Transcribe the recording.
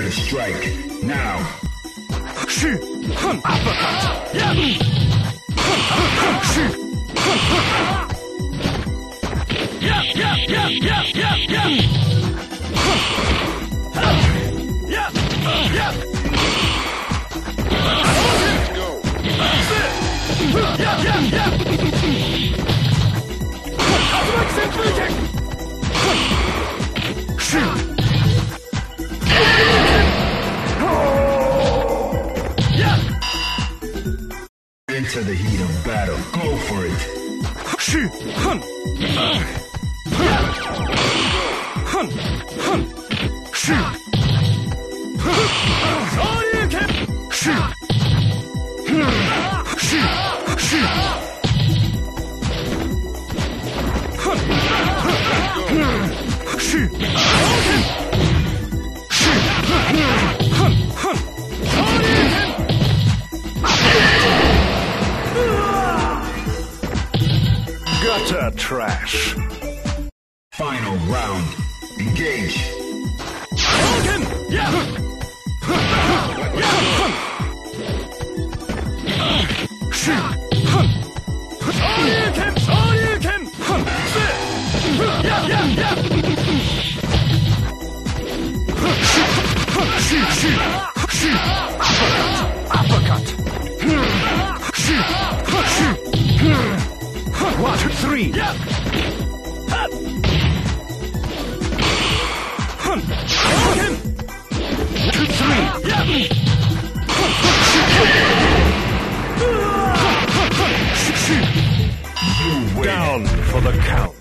to strike. Now. Shoot! Uppercut! Yeah! Shoot! Yeah! Yeah! Yeah! Yeah! Yeah! Yeah! Yeah! Yeah! Let's go! Yeah! Yeah! Yeah! Shoot! Into the heat of battle. Go for it. Shoot! Hun! Hun! Hun! Shoot! Shoot! Shoot! Shoot! Hun! Shoot! Shoot! Hun! Hun! Gutter trash. Final round. Engage. Yeah! Shoot! Hun! Shoryuken! Hun! Yeah! Yeah! Yeah! Shoot! Shoot! Shoot! Uppercut! Shoot! Shoot! 1, 2, 3! Yeah! Hun! Shoryuken! 2, 3! Yeah! Shoot! You win. Down for the count.